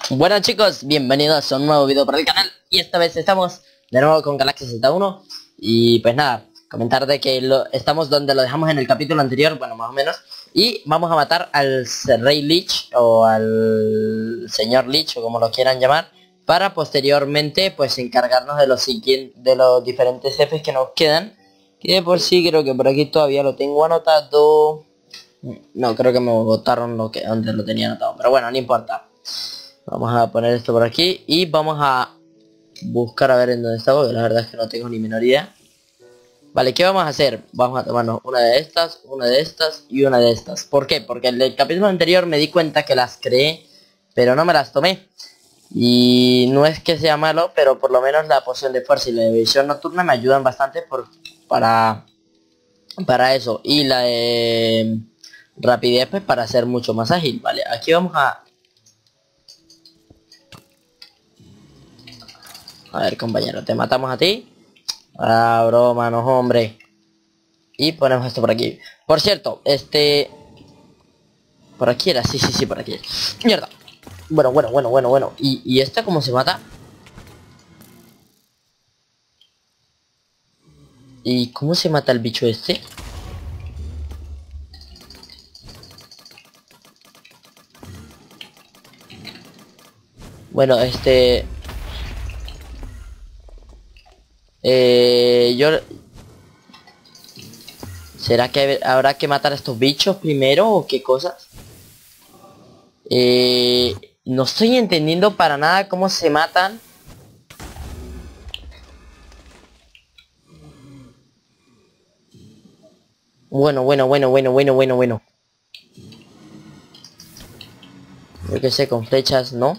Bueno chicos, bienvenidos a un nuevo video para el canal. Y esta vez estamos de nuevo con Galaxy Z1. Y pues nada, comentar de que estamos donde lo dejamos en el capítulo anterior, bueno, más o menos. Y vamos a matar al Rey Lich, o al Señor Lich, o como lo quieran llamar, para posteriormente pues encargarnos de los diferentes jefes que nos quedan. Que de por sí creo que por aquí todavía lo tengo anotado. No, creo que me botaron donde lo tenía anotado, pero bueno, no importa. Vamos a poner esto por aquí y vamos a buscar a ver en dónde está, porque la verdad es que no tengo ni menor idea. Vale, ¿qué vamos a hacer? Vamos a tomarnos una de estas y una de estas. ¿Por qué? Porque en el capítulo anterior me di cuenta que las creé, pero no me las tomé. Y no es que sea malo, pero por lo menos la poción de fuerza y la de visión nocturna me ayudan bastante para eso. Y la de rapidez pues para ser mucho más ágil. Vale, aquí vamos a ver, compañero, te matamos a ti. Ah, broma, no, hombre. Y ponemos esto por aquí. Por cierto, por aquí era, sí, por aquí. Mierda. Bueno. ¿Y esta cómo se mata? ¿Y cómo se mata el bicho este? Bueno, yo... ¿Será que habrá que matar a estos bichos primero o qué cosas? No estoy entendiendo para nada cómo se matan. Bueno. Yo que sé, con flechas, ¿no?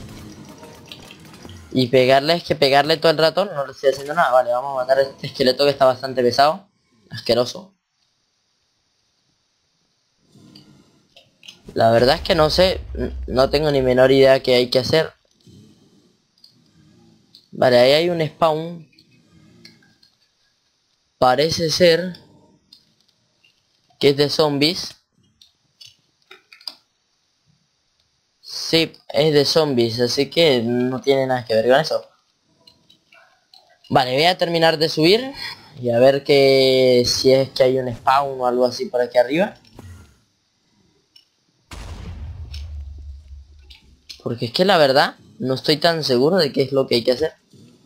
Y pegarle, es que pegarle todo el rato no le estoy haciendo nada. Vale, vamos a matar a este esqueleto que está bastante pesado. Asqueroso. La verdad es que no sé, no tengo ni menor idea qué hay que hacer. Vale, ahí hay un spawn. Parece ser que es de zombies. Sí, es de zombies, así que no tiene nada que ver con eso. Vale, voy a terminar de subir y a ver si es que hay un spawn o algo así por aquí arriba. Porque es que la verdad no estoy tan seguro de qué es lo que hay que hacer.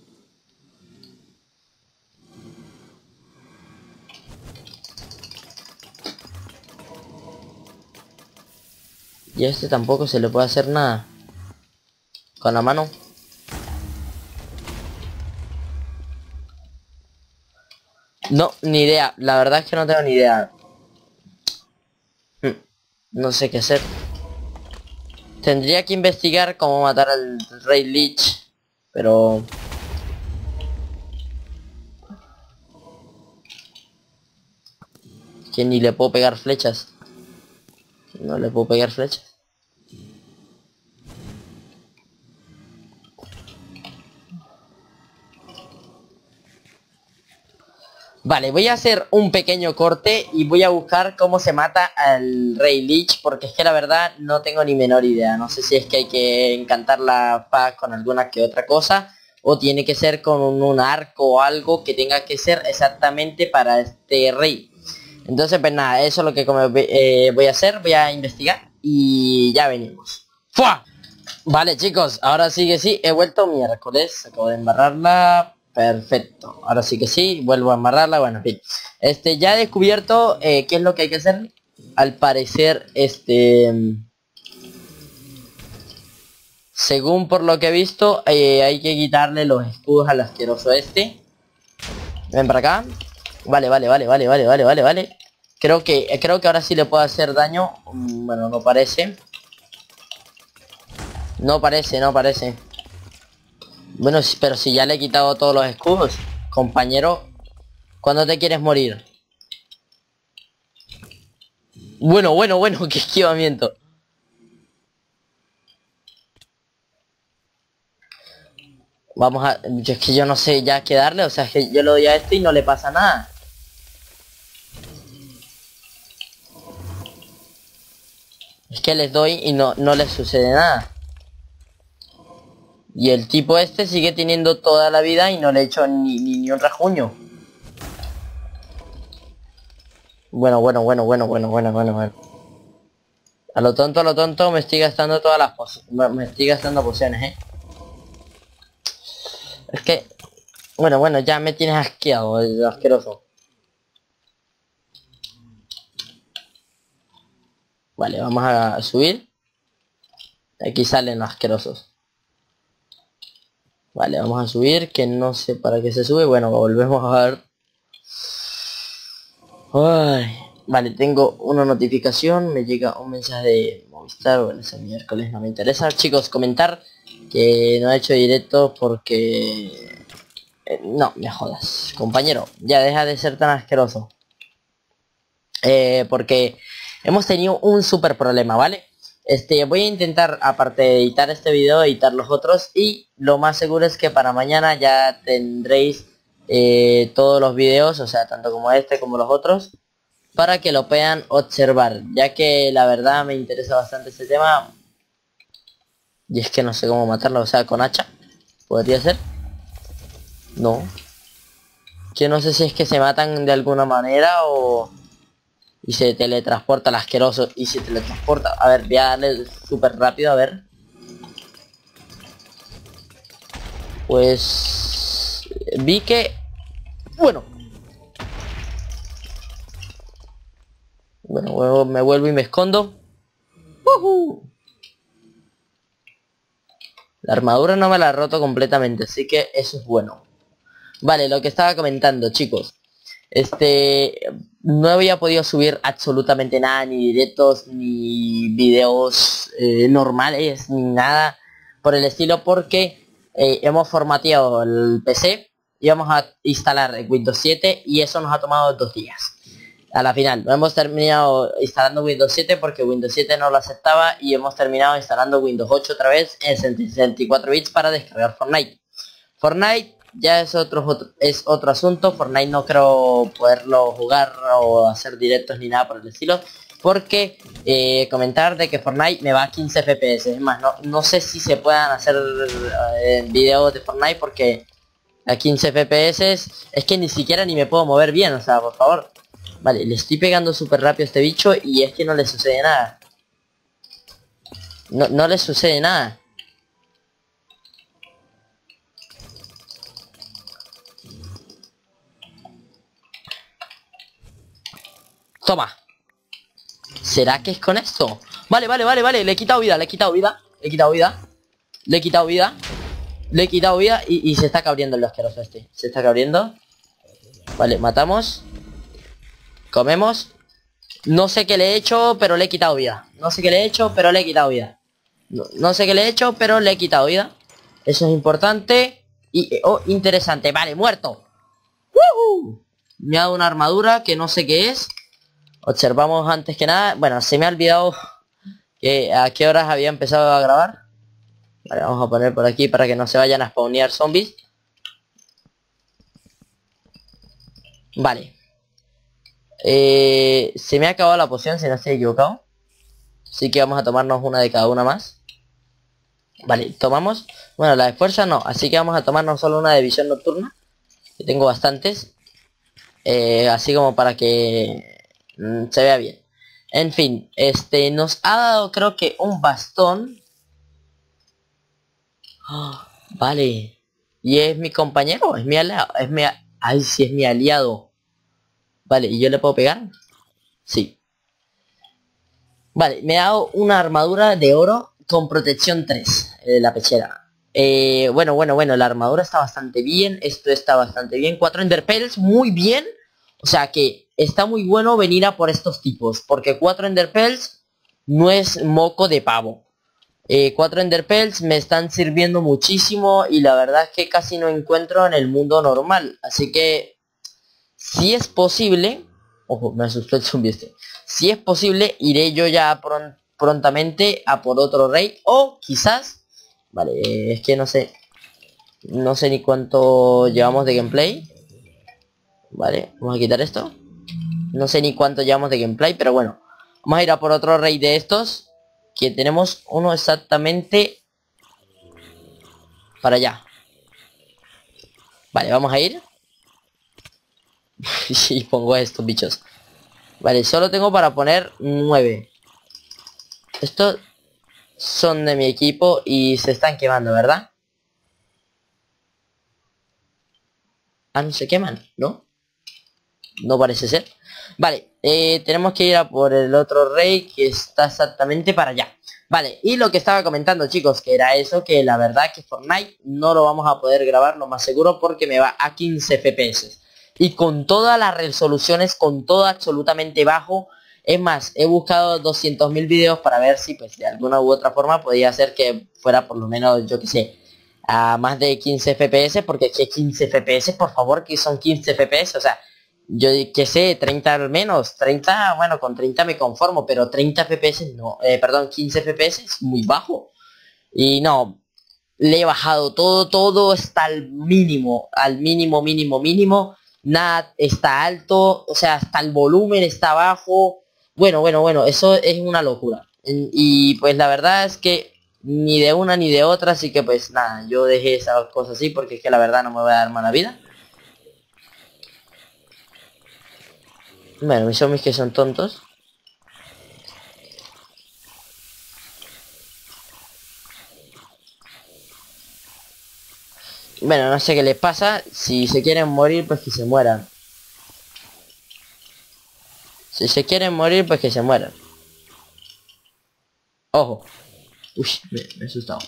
Y a este tampoco se le puede hacer nada con la mano. No, ni idea. La verdad es que no tengo ni idea. No sé qué hacer. Tendría que investigar cómo matar al Rey Lich. Pero... que ni le puedo pegar flechas. No le puedo pegar flechas. Vale, voy a hacer un pequeño corte y voy a buscar cómo se mata al Rey Lich, porque es que la verdad no tengo ni menor idea. No sé si es que hay que encantar la paz con alguna que otra cosa, o tiene que ser con un arco o algo que tenga que ser exactamente para este rey. Entonces pues nada, eso es lo que voy a hacer, voy a investigar y ya venimos. ¡Fua! Vale chicos, ahora sí que sí, he vuelto miércoles, acabo de embarrarla, perfecto, ahora sí que sí, vuelvo a embarrarla, bueno, en fin. Ya he descubierto qué es lo que hay que hacer, al parecer, según por lo que he visto, hay que quitarle los escudos al asqueroso este. Ven para acá, vale. Creo que ahora sí le puedo hacer daño, bueno, no parece. No parece. Bueno, pero si ya le he quitado todos los escudos, compañero, ¿cuándo te quieres morir? Bueno, qué esquivamiento. Vamos a... es que yo no sé ya qué darle, o sea, es que yo le doy a este y no le pasa nada. Es que les doy y no les sucede nada. Y el tipo este sigue teniendo toda la vida y no le he hecho ni un rajuño. Bueno. A lo tonto me estoy gastando todas las pociones. Me estoy gastando pociones, Es que... Bueno, ya me tienes asqueado, asqueroso. Vale, vamos a subir. Aquí salen los asquerosos. Vale, vamos a subir, que no sé para qué se sube. Bueno, volvemos a ver. Ay, vale, tengo una notificación. Me llega un mensaje de Movistar. Bueno, ese miércoles no me interesa. Chicos, comentar que no he hecho directo porque... no, me jodas. Compañero, ya deja de ser tan asqueroso. Porque hemos tenido un super problema, ¿vale? Voy a intentar, aparte de editar este video, editar los otros. Y lo más seguro es que para mañana ya tendréis todos los videos, o sea, tanto como este como los otros, para que lo puedan observar, ya que la verdad me interesa bastante este tema. Y es que no sé cómo matarlo, o sea, con hacha. ¿Podría ser? No. Que no sé si es que se matan de alguna manera o... y se teletransporta el asqueroso y se teletransporta. A ver, voy a darle súper rápido, a ver. Pues... vi que... bueno, me vuelvo y me escondo. La armadura no me la ha roto completamente, así que eso es bueno. Vale, lo que estaba comentando, chicos. No había podido subir absolutamente nada, ni directos, ni videos normales, ni nada por el estilo, porque hemos formateado el PC y vamos a instalar Windows 7 y eso nos ha tomado 2 días. A la final, no hemos terminado instalando Windows 7 porque Windows 7 no lo aceptaba y hemos terminado instalando Windows 8 otra vez en 64 bits para descargar Fortnite. Fortnite ya es otro asunto. Fortnite no creo poderlo jugar o hacer directos ni nada por el estilo, porque comentar de que Fortnite me va a 15 FPS. Es más, no sé si se puedan hacer videos de Fortnite porque a 15 FPS es que ni siquiera ni me puedo mover bien, o sea, por favor. Vale, le estoy pegando súper rápido a este bicho y es que no le sucede nada. No le sucede nada. Toma. ¿Será que es con esto? Vale. Le he quitado vida. Y se está cabriendo el asqueroso este. Se está cabriendo. Vale, matamos. Comemos. No sé qué le he hecho, pero le he quitado vida. No sé qué le he hecho, pero le he quitado vida. No sé qué le he hecho, pero le he quitado vida. Eso es importante. Y, interesante. Vale, muerto. ¡Woohoo! Me ha dado una armadura que no sé qué es. Observamos antes que nada. Bueno, se me ha olvidado que a qué horas había empezado a grabar. Vale, vamos a poner por aquí para que no se vayan a spawnear zombies. Vale. Se me ha acabado la poción, si no estoy equivocado. Así que vamos a tomarnos una de cada una más. Vale, tomamos. Bueno, la de fuerza no, así que vamos a tomarnos solo una de visión nocturna, que tengo bastantes. Así como para que se vea bien. En fin, nos ha dado, creo que un bastón. Oh, vale. ¿Y es mi compañero? ¿Es mi aliado? Ay, sí, es mi aliado. Vale, ¿y yo le puedo pegar? Sí. Vale, me ha dado una armadura de oro con protección 3 de la pechera. Bueno, la armadura está bastante bien. Esto está bastante bien. 4 enderpearls, muy bien. O sea que está muy bueno venir a por estos tipos, porque 4 enderpearls no es moco de pavo. 4 enderpearls me están sirviendo muchísimo y la verdad es que casi no encuentro en el mundo normal. Así que, si es posible... ojo, me asustó el zombie este. Si es posible, iré yo ya prontamente a por otro raid. O quizás... vale, es que no sé. No sé ni cuánto llevamos de gameplay. Vale, vamos a quitar esto. No sé ni cuánto llevamos de gameplay, pero bueno. Vamos a ir a por otro raid de estos. Que tenemos uno exactamente... para allá. Vale, vamos a ir. Y pongo estos bichos. Vale, solo tengo para poner 9. Estos son de mi equipo y se están quemando, ¿verdad? Ah, no se queman, ¿no? No parece ser. Vale, tenemos que ir a por el otro rey que está exactamente para allá. Vale, y lo que estaba comentando, chicos, que era eso, que la verdad que Fortnite no lo vamos a poder grabar lo más seguro porque me va a 15 FPS. Y con todas las resoluciones, con todo absolutamente bajo. Es más, he buscado 200.000 videos para ver si pues de alguna u otra forma podía hacer que fuera por lo menos, yo que sé, a más de 15 FPS, porque es que 15 FPS, por favor, que son 15 FPS, o sea, yo que sé, 30 al menos, 30, bueno, con 30 me conformo, pero 30 FPS no, perdón, 15 FPS es muy bajo. Y no, le he bajado todo está al mínimo, mínimo, nada está alto, o sea, hasta el volumen está bajo. Bueno, eso es una locura. Y pues la verdad es que ni de una ni de otra, así que pues nada, yo dejé esas cosas así porque es que la verdad no me voy a dar mala vida. Bueno, mis zombies que son tontos. Bueno, no sé qué les pasa. Si se quieren morir, pues que se mueran. Si se quieren morir, pues que se mueran. Ojo. Uy, me he asustado.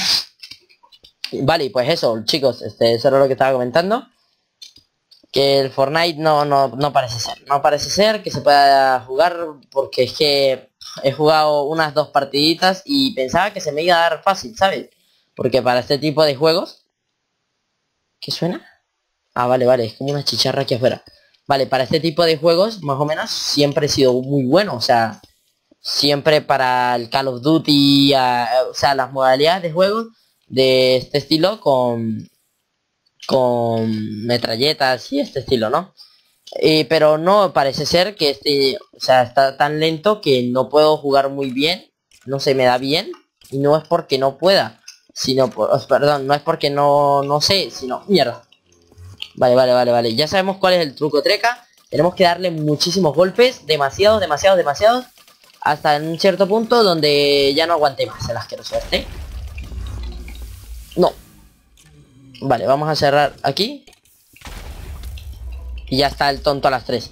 Vale, pues eso, chicos, eso era lo que estaba comentando. Que el Fortnite no parece ser. No parece ser que se pueda jugar porque es que he jugado unas 2 partiditas y pensaba que se me iba a dar fácil, ¿sabes? Porque para este tipo de juegos... ¿Qué suena? Ah, vale, es como una chicharra aquí afuera. Vale, para este tipo de juegos, más o menos, siempre he sido muy bueno. O sea, siempre para el Call of Duty, o sea, las modalidades de juego de este estilo con metralletas y este estilo, ¿no? Pero no parece ser que o sea, está tan lento que no puedo jugar muy bien, no se me da bien, y no es porque no pueda, sino perdón, no es porque no sé, sino mierda. Vale, ya sabemos cuál es el truco treca. Tenemos que darle muchísimos golpes, demasiados, hasta en un cierto punto donde ya no aguante más el asqueroso este. No. Vale, vamos a cerrar aquí. Y ya está el tonto a las 3.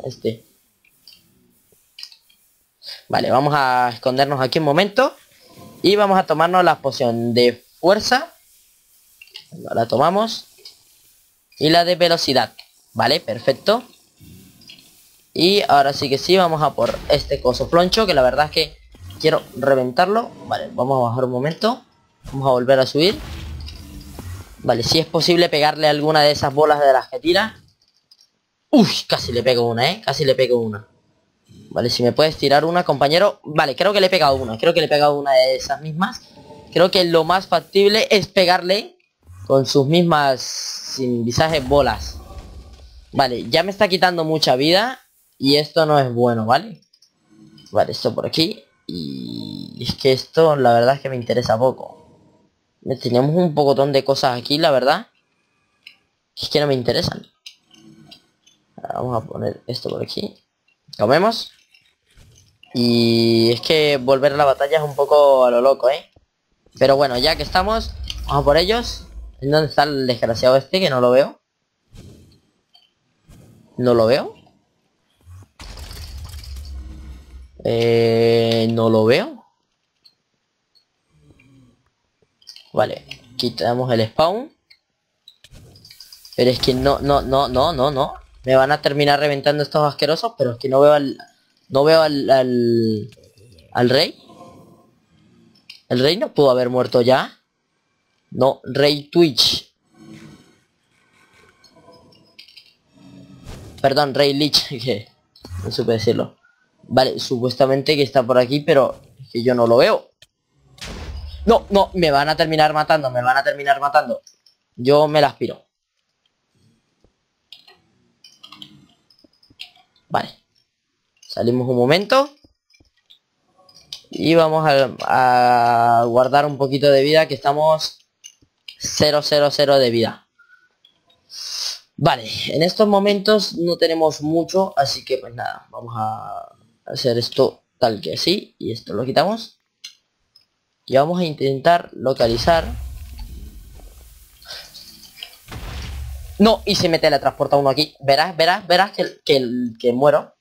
Vale, vamos a escondernos aquí un momento. Y vamos a tomarnos la poción de fuerza. La tomamos. Y la de velocidad. Vale, perfecto. Y ahora sí que sí, vamos a por este coso floncho, que la verdad es que quiero reventarlo. Vale, vamos a bajar un momento. Vamos a volver a subir. Vale, si es posible pegarle alguna de esas bolas de las que tira. Uy, casi le pego una, casi le pego una. Vale, si me puedes tirar una, compañero. Vale, creo que le he pegado una. Creo que le he pegado una de esas mismas. Creo que lo más factible es pegarle con sus mismas, sin visaje, bolas. Vale, ya me está quitando mucha vida. Y esto no es bueno, ¿vale? Vale, esto por aquí. Y es que esto, la verdad es que me interesa poco. Tenemos un pocotón de cosas aquí, la verdad. Es que no me interesan. Ahora vamos a poner esto por aquí. Comemos. Y es que volver a la batalla es un poco a lo loco, ¿eh? Pero bueno, ya que estamos, vamos a por ellos. ¿En dónde está el desgraciado este? Que no lo veo. ¿No lo veo? No lo veo. Vale, quitamos el spawn. Pero es que no. Me van a terminar reventando estos asquerosos, pero es que no veo al rey. El rey no pudo haber muerto ya. No, rey Twitch. Perdón, rey Lich, que no supe decirlo. Vale, supuestamente que está por aquí, pero es que yo no lo veo. No, me van a terminar matando, Yo me las piro. Vale. Salimos un momento. Y vamos a guardar un poquito de vida, que estamos 000 de vida. Vale, en estos momentos no tenemos mucho, así que pues nada, vamos a hacer esto tal que así, y esto lo quitamos. Y vamos a intentar localizar. No, y se me teletransporta uno aquí. Verás que muero.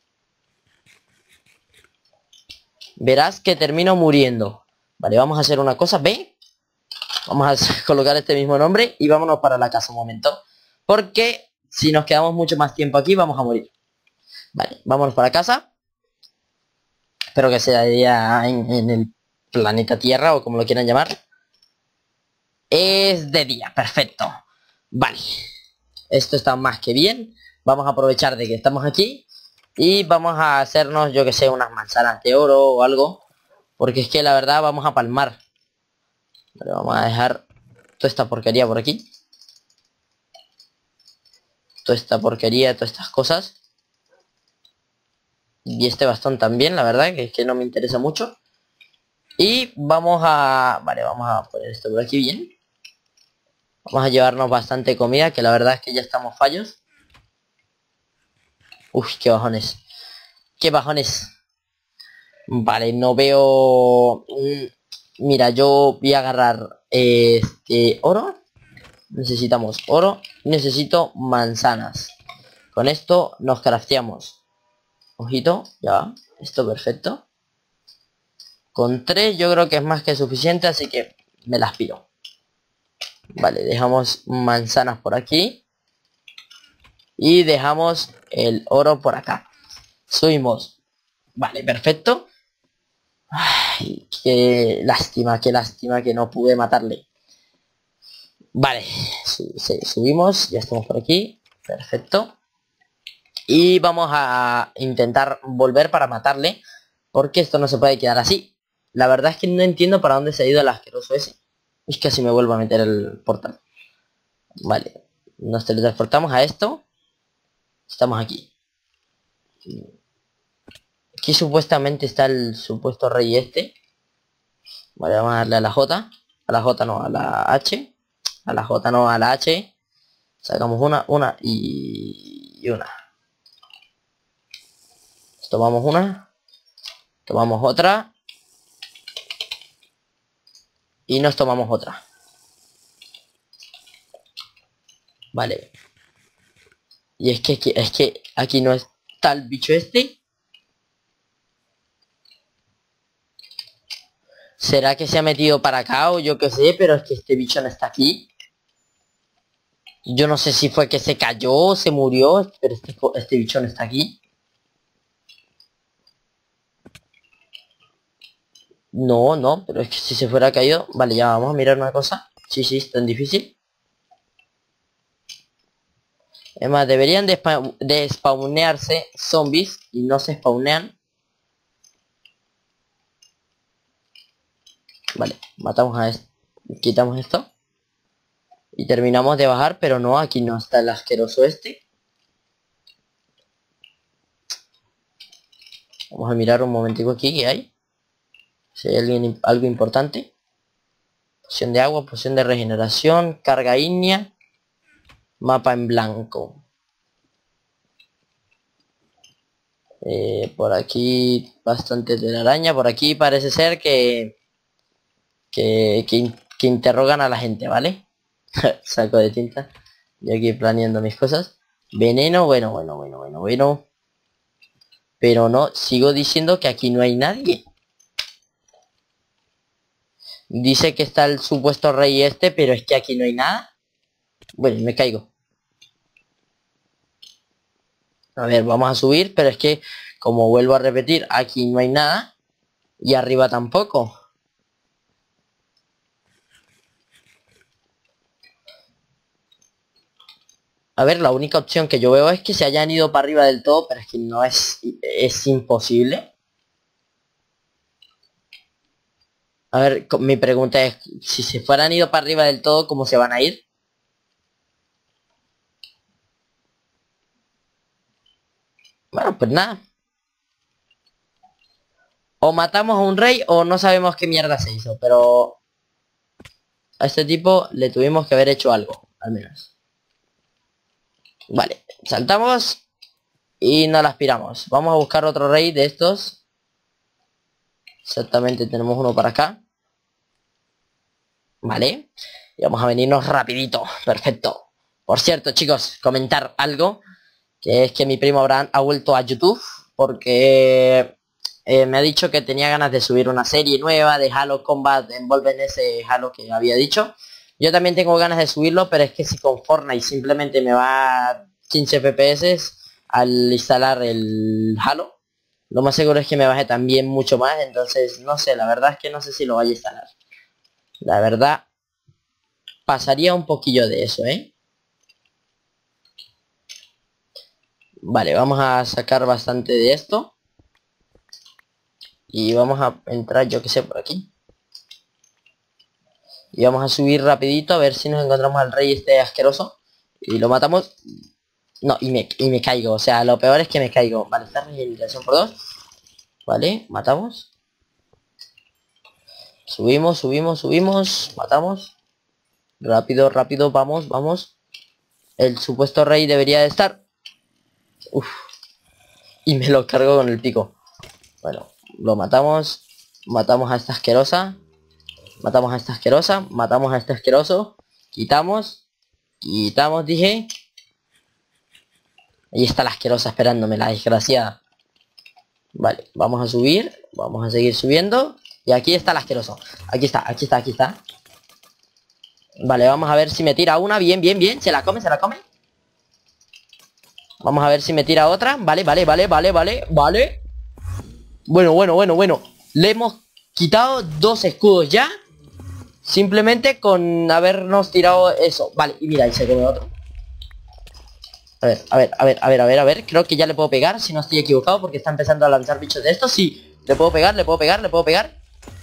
Verás que termino muriendo. Vale, vamos a hacer una cosa, ¿ve? Vamos a colocar este mismo nombre y vámonos para la casa un momento. Porque si nos quedamos mucho más tiempo aquí vamos a morir. Vale, vámonos para casa. Espero que sea día en el planeta Tierra o como lo quieran llamar. Es de día, perfecto. Vale, esto está más que bien. Vamos a aprovechar de que estamos aquí y vamos a hacernos, yo que sé, unas manzanas de oro o algo, porque es que la verdad vamos a palmar. Vale, vamos a dejar toda esta porquería por aquí, toda esta porquería, todas estas cosas, y este bastón también, la verdad que es que no me interesa mucho. Y vamos a... Vale, vamos a poner esto por aquí bien. Vamos a llevarnos bastante comida, que la verdad es que ya estamos fallos. Uy, qué bajones. Qué bajones. Vale, no veo... Mira, yo voy a agarrar este oro. Necesitamos oro. Necesito manzanas. Con esto nos crafteamos. Ojito, ya. Esto perfecto. Con 3 yo creo que es más que suficiente, así que me las piro. Vale, dejamos manzanas por aquí. Y dejamos el oro por acá. Subimos. Vale, perfecto. Ay, qué lástima que no pude matarle. Vale, subimos, ya estamos por aquí. Perfecto. Y vamos a intentar volver para matarle, porque esto no se puede quedar así. La verdad es que no entiendo para dónde se ha ido el asqueroso ese. Es que así me vuelvo a meter el portal. Vale, nos teletransportamos a esto. Estamos aquí. Aquí supuestamente está el supuesto rey este. Vale, vamos a darle a la J. A la J no, a la H. A la J no, a la H. Sacamos una y una. Tomamos una. Tomamos otra. Y nos tomamos otra. Vale. Y es que aquí no está el bicho este. ¿Será que se ha metido para acá o yo qué sé? Pero es que este bicho no está aquí. Yo no sé si fue que se cayó, se murió, pero este bicho no está aquí. No, no, pero es que si se fuera caído... Vale, ya vamos a mirar una cosa. Sí, es tan difícil. Es más, deberían de spawnearse zombies y no se spawnean. Vale, matamos a esto. Quitamos esto. Y terminamos de bajar, pero no, aquí no está el asqueroso este. Vamos a mirar un momentico aquí que hay. Si hay algo importante. Poción de agua, poción de regeneración, carga ígnea. Mapa en blanco. Por aquí bastante telaraña. Por aquí parece ser que interrogan a la gente, ¿vale? Saco de tinta. Yo aquí planeando mis cosas. Veneno, bueno. Pero no, sigo diciendo que aquí no hay nadie. Dice que está el supuesto rey este, pero es que aquí no hay nada. Bueno, me caigo. A ver, vamos a subir, pero es que, como vuelvo a repetir, aquí no hay nada. Y arriba tampoco. A ver, la única opción que yo veo es que se hayan ido para arriba del todo, pero es que no es imposible. A ver, mi pregunta es, si se fueran ido para arriba del todo, ¿cómo se van a ir? Bueno, pues nada. O matamos a un rey o no sabemos qué mierda se hizo, pero... a este tipo le tuvimos que haber hecho algo, al menos. Vale, saltamos y nos la aspiramos. Vamos a buscar otro rey de estos. Exactamente, tenemos uno para acá. Vale, y vamos a venirnos rapidito. Perfecto. Por cierto, chicos, comentar algo, que es que mi primo Abraham ha vuelto a YouTube porque me ha dicho que tenía ganas de subir una serie nueva de Halo Combat Evolved, en ese Halo que había dicho. Yo también tengo ganas de subirlo, pero es que si con Fortnite simplemente me va a 15 FPS al instalar el Halo, lo más seguro es que me baje también mucho más. Entonces no sé, la verdad es que no sé si lo vaya a instalar. La verdad, pasaría un poquillo de eso, Vale, vamos a sacar bastante de esto. Y vamos a entrar, yo que sé, por aquí. Y vamos a subir rapidito a ver si nos encontramos al rey este asqueroso. Y lo matamos. No, y me caigo. O sea, lo peor es que me caigo. Vale, esta regeneración por 2. Vale, matamos. Subimos, subimos, subimos. Matamos. Rápido, rápido, vamos, vamos. El supuesto rey debería de estar. Uf. Y me lo cargo con el pico. Bueno, lo matamos. Matamos a esta asquerosa. Matamos a esta asquerosa. Matamos a este asqueroso. Quitamos. Quitamos, dije. Ahí está la asquerosa esperándome, la desgraciada. Vale, vamos a subir. Vamos a seguir subiendo. Y aquí está el asqueroso. Aquí está, aquí está, aquí está. Vale, vamos a ver si me tira una. Bien, bien, bien. Se la come, se la come. Vamos a ver si me tira otra. Vale, vale, vale, vale, vale, vale. Bueno, bueno, bueno, bueno. Le hemos quitado 2 escudos ya. Simplemente con habernos tirado eso. Vale, y mira, ahí se come otro. A ver, a ver, a ver, a ver, a ver, a ver. Creo que ya le puedo pegar, si no estoy equivocado, porque está empezando a lanzar bichos de estos. Sí, le puedo pegar, le puedo pegar, le puedo pegar.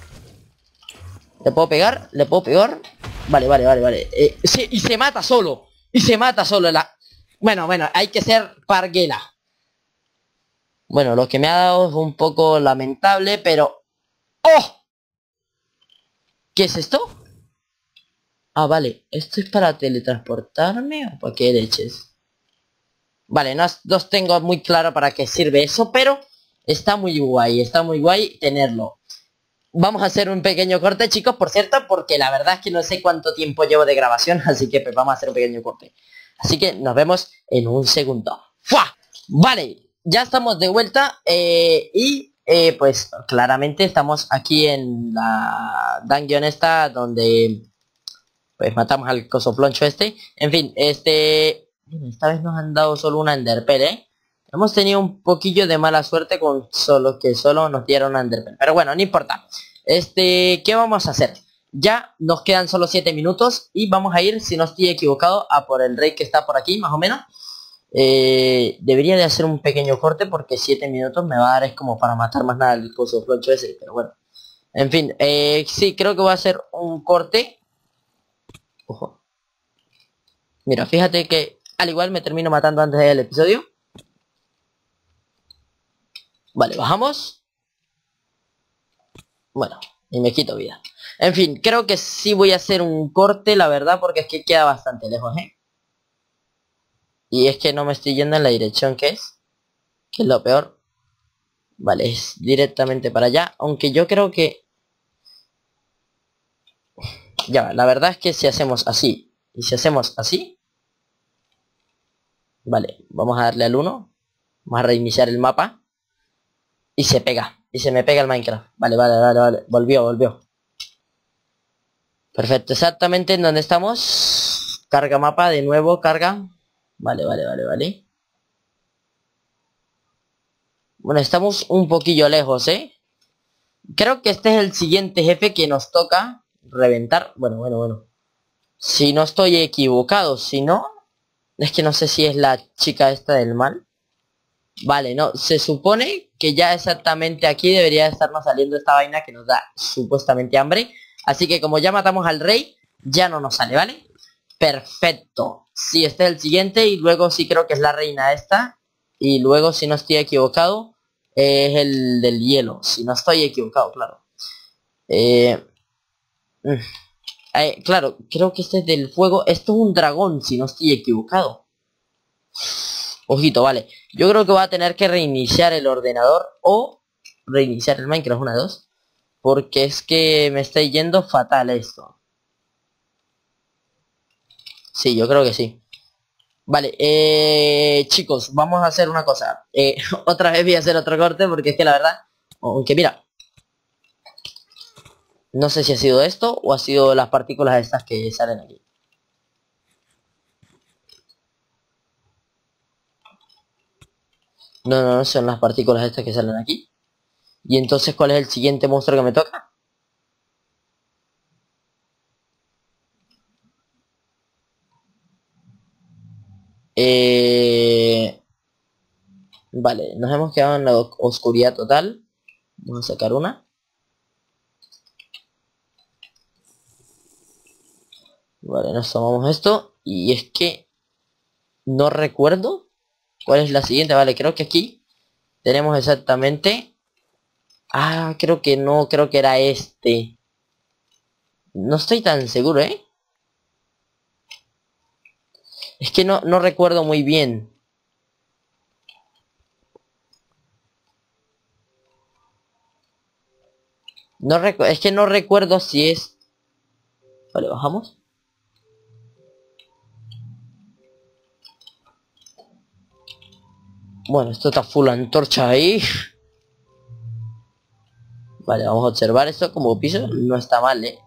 Le puedo pegar, le puedo pegar. Vale, vale, vale, vale. Sí, y se mata solo. Y se mata solo la... Bueno, bueno, hay que ser parguela. Bueno, lo que me ha dado es un poco lamentable, pero... ¡Oh! ¿Qué es esto? Ah, vale. ¿Esto es para teletransportarme o para qué leches? Vale, no os tengo muy claro para qué sirve eso, pero está muy guay tenerlo. Vamos a hacer un pequeño corte, chicos, por cierto, porque la verdad es que no sé cuánto tiempo llevo de grabación, así que pues vamos a hacer un pequeño corte. Así que nos vemos en un segundo. ¡Fua! Vale, ya estamos de vuelta pues claramente estamos aquí en la dungeon esta donde pues matamos al coso ploncho este. En fin, esta vez nos han dado solo una enderpearl, Hemos tenido un poquillo de mala suerte con solo nos dieron una enderpearl. Pero bueno, no importa. ¿Qué vamos a hacer? Ya nos quedan solo 7 minutos y vamos a ir, si no estoy equivocado, a por el rey que está por aquí, más o menos. Debería de hacer un pequeño corte porque 7 minutos me va a dar es como para matar más nada el coso floncho ese, pero bueno. En fin, sí, creo que voy a hacer un corte. Ojo. Mira, fíjate que al igual me termino matando antes del episodio. Vale, bajamos. Bueno, y me quito vida. En fin, creo que sí voy a hacer un corte, la verdad, porque es que queda bastante lejos, Y es que no me estoy yendo en la dirección que es lo peor. Vale, es directamente para allá, aunque yo creo que... Ya, la verdad es que si hacemos así, y si hacemos así... Vale, vamos a darle al 1. Vamos a reiniciar el mapa. Y se pega. Y se me pega el Minecraft. Vale, vale, vale, vale. Volvió. Perfecto, exactamente en donde estamos. Carga mapa, de nuevo, carga. Vale, vale, vale, vale. Bueno, estamos un poquillo lejos, Creo que este es el siguiente jefe que nos toca reventar. Bueno. Si no estoy equivocado, si no... Es que no sé si es la chica esta del mal. Vale, no, se supone que ya exactamente aquí debería estarnos saliendo esta vaina que nos da supuestamente hambre. Así que como ya matamos al rey, ya no nos sale, ¿vale? Perfecto. Sí, este es el siguiente y luego sí creo que es la reina esta. Y luego, si no estoy equivocado, es el del hielo. Si no estoy equivocado, claro. Claro, creo que este es del fuego. Esto es un dragón, si no estoy equivocado. Ojito, vale. Yo creo que voy a tener que reiniciar el ordenador o reiniciar el Minecraft, una de dos. Porque es que me está yendo fatal esto. Sí, yo creo que sí. Vale, chicos, vamos a hacer una cosa. Otra vez voy a hacer otro corte porque es que la verdad... Aunque mira, no sé si ha sido esto o ha sido las partículas estas que salen aquí. No, no, no son las partículas estas que salen aquí. Y entonces, ¿cuál es el siguiente monstruo que me toca? Vale, nos hemos quedado en la oscuridad total. Vamos a sacar una. Vale, nos tomamos esto. Y es que no recuerdo cuál es la siguiente. Vale, creo que aquí tenemos exactamente... Ah, creo que no, creo que era este. No estoy tan seguro, ¿eh? Es que no recuerdo muy bien. Es que no recuerdo si es... Vale, bajamos. Bueno, esto está full antorcha ahí. Vale, vamos a observar esto como piso. No está mal, ¿eh?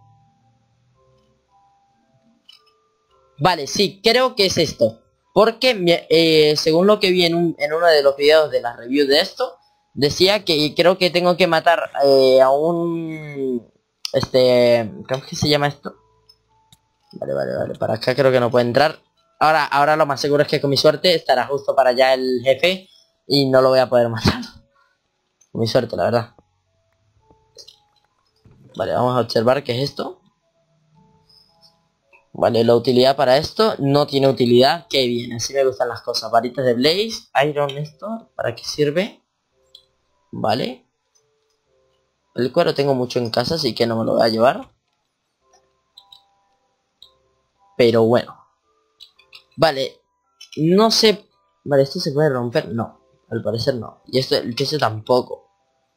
Vale, sí, creo que es esto. Porque según lo que vi en uno de los videos de la review de esto, decía que creo que tengo que matar a un... ¿Cómo es que se llama esto? Vale, vale, vale. Para acá creo que no puede entrar. Ahora lo más seguro es que con mi suerte estará justo para allá el jefe y no lo voy a poder matar. Con mi suerte, la verdad. Vale, vamos a observar qué es esto. Vale, la utilidad para esto no tiene utilidad. Qué bien, así me gustan las cosas. Varitas de Blaze, Iron esto, ¿para qué sirve? Vale. El cuero tengo mucho en casa, así que no me lo voy a llevar. Pero bueno. Vale, no sé... Vale, ¿esto se puede romper? No, al parecer no. Y esto, el techo tampoco.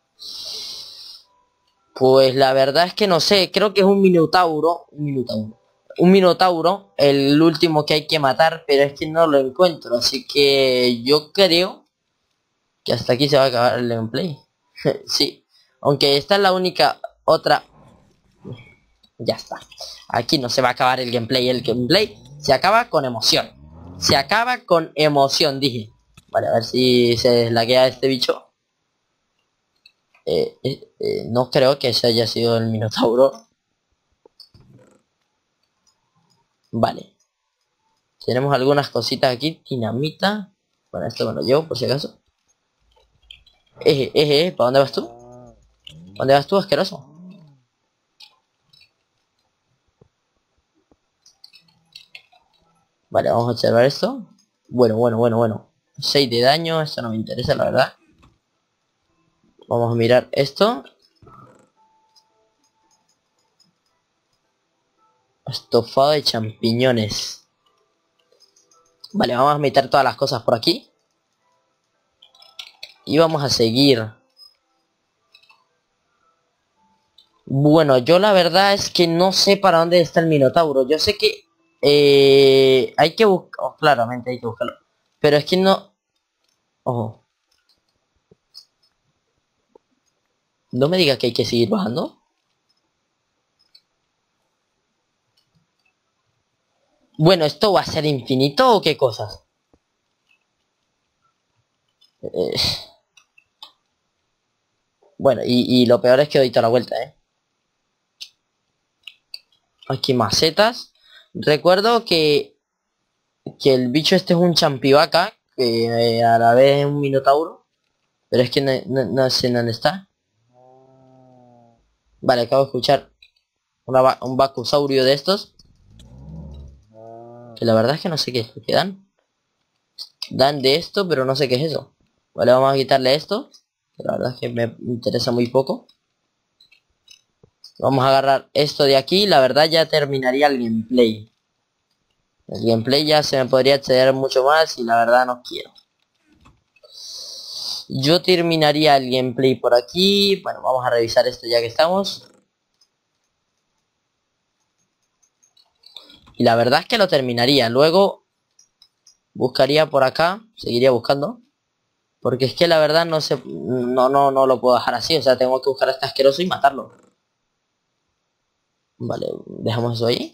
Pues la verdad es que no sé, creo que es un minotauro. Un minotauro, el último que hay que matar, pero es que no lo encuentro. Así que yo creo que hasta aquí se va a acabar el gameplay. Sí, aunque esta es la única otra. Ya está. Aquí no se va a acabar el gameplay. El gameplay se acaba con emoción. Se acaba con emoción, dije. Vale, a ver si se deslaguea este bicho. No creo que ese haya sido el minotauro. Vale. Tenemos algunas cositas aquí. Dinamita. Bueno, esto me lo llevo por si acaso. ¿Para dónde vas tú? ¿Dónde vas tú, asqueroso? Vale, vamos a observar esto. Bueno. 6 de daño, esto no me interesa, la verdad. Vamos a mirar esto. Estofado de champiñones. Vale, vamos a meter todas las cosas por aquí. Y vamos a seguir. Bueno, yo la verdad es que no sé para dónde está el minotauro. Yo sé que hay que buscar... Oh, claramente hay que buscarlo. Pero es que no... Ojo. No me diga que hay que seguir bajando. Bueno, ¿esto va a ser infinito o qué cosas? Eh, bueno, y lo peor es que doy toda la vuelta, ¿eh? Aquí macetas. Recuerdo que el bicho este es un champivaca, que a la vez es un minotauro. Pero es que no sé dónde está. Vale, acabo de escuchar un bacusaurio de estos. Que la verdad es que no sé qué es lo que dan. Dan de esto, pero no sé qué es eso. Vale, vamos a quitarle esto. Que la verdad es que me interesa muy poco. Vamos a agarrar esto de aquí. La verdad ya terminaría el gameplay. El gameplay ya se me podría exceder mucho más y la verdad no quiero. Yo terminaría el gameplay por aquí. Bueno, vamos a revisar esto ya que estamos. Y la verdad es que lo terminaría. Luego buscaría por acá. Seguiría buscando. Porque es que la verdad no sé. No lo puedo dejar así. O sea, tengo que buscar a este asqueroso y matarlo. Vale, dejamos eso ahí.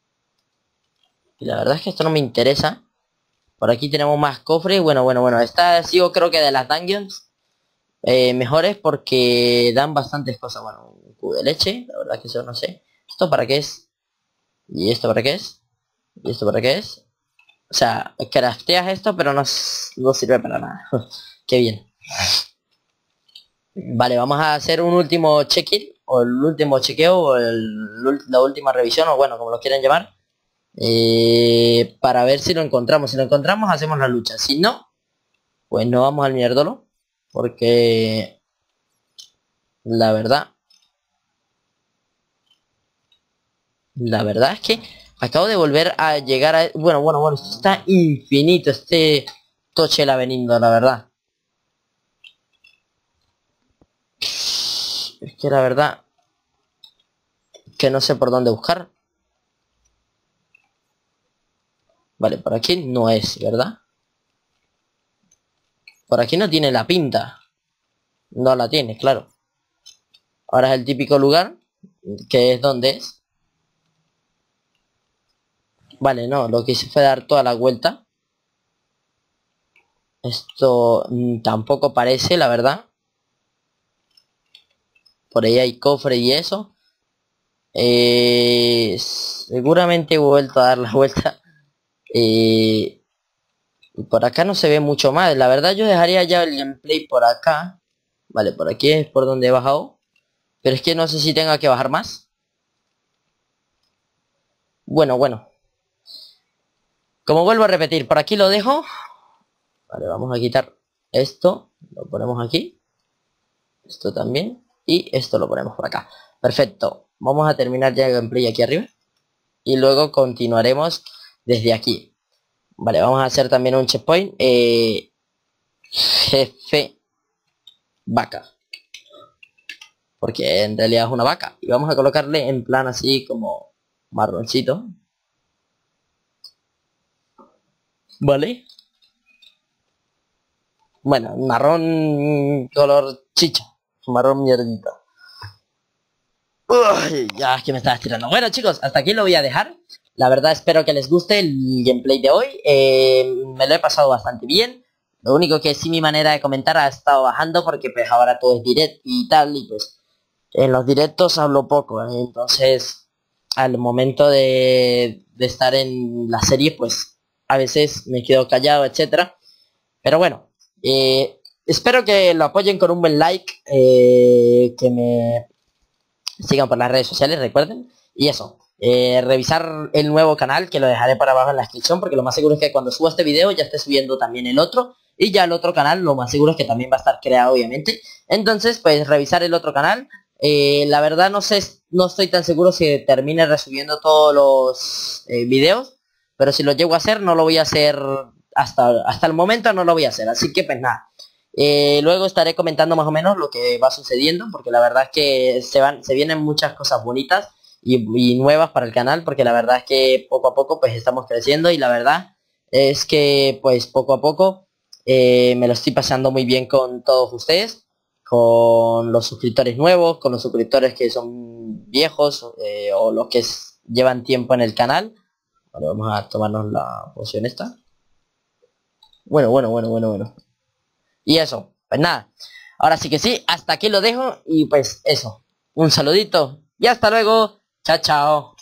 Y la verdad es que esto no me interesa. Por aquí tenemos más cofres. Bueno. Esta ha sido creo que de las dungeons mejores porque dan bastantes cosas. Bueno, un cubo de leche. La verdad que eso no sé. ¿Esto para qué es? ¿Y esto para qué es? ¿Y esto para qué es? O sea, crafteas esto pero no sirve para nada. Qué bien. Vale, vamos a hacer un último check-in. O el último chequeo. O la última revisión. O bueno, como lo quieran llamar. Para ver si lo encontramos. Si lo encontramos hacemos la lucha. Si no, pues no vamos al mierdolo. Porque la verdad es que acabo de volver a llegar a... Bueno, esto está infinito. Este toche laberinto, la verdad. Es que la verdad que no sé por dónde buscar. Vale, por aquí no es, ¿verdad? Por aquí no tiene la pinta. No la tiene, claro. Ahora es el típico lugar, que es donde es. Vale, no, lo que hice fue dar toda la vuelta. Esto tampoco parece, la verdad. Por ahí hay cofre y eso. Seguramente he vuelto a dar la vuelta. Y por acá no se ve mucho más. La verdad yo dejaría ya el gameplay por acá. Vale, por aquí es por donde he bajado. Pero es que no sé si tenga que bajar más. Bueno. Como vuelvo a repetir, por aquí lo dejo. Vale, vamos a quitar esto. Lo ponemos aquí. Esto también. Y esto lo ponemos por acá. Perfecto. Vamos a terminar ya el gameplay aquí arriba. Y luego continuaremos desde aquí. Vale, vamos a hacer también un checkpoint. Jefe vaca. Porque en realidad es una vaca. Y vamos a colocarle en plan así como marroncito. Vale. Bueno, marrón color chicha. Marrón mierdita. Uy, ya es que me estaba estirando. Bueno chicos, hasta aquí lo voy a dejar. La verdad espero que les guste el gameplay de hoy. Me lo he pasado bastante bien. Lo único que sí mi manera de comentar ha estado bajando porque pues ahora todo es directo y tal. Y pues en los directos hablo poco. Entonces al momento de estar en la serie pues a veces me quedo callado, etcétera. Pero bueno, espero que lo apoyen con un buen like. Que me sigan por las redes sociales, recuerden. Y eso, revisar el nuevo canal, que lo dejaré para abajo en la descripción, porque lo más seguro es que cuando suba este video ya esté subiendo también el otro. Y ya el otro canal, lo más seguro es que también va a estar creado, obviamente. Entonces, pues revisar el otro canal. La verdad no sé, no estoy tan seguro si termine resubiendo todos los videos. Pero si lo llego a hacer, no lo voy a hacer hasta el momento, no lo voy a hacer. Así que pues nada. Luego estaré comentando más o menos lo que va sucediendo, porque la verdad es que se vienen muchas cosas bonitas y nuevas para el canal, porque la verdad es que poco a poco pues estamos creciendo y la verdad es que pues poco a poco me lo estoy pasando muy bien con todos ustedes, con los suscriptores nuevos, con los suscriptores que son viejos o los que llevan tiempo en el canal. Vale, vamos a tomarnos la poción esta. Bueno. Y eso, pues nada. Ahora sí que sí, hasta aquí lo dejo y pues eso. Un saludito y hasta luego. Chao, chao.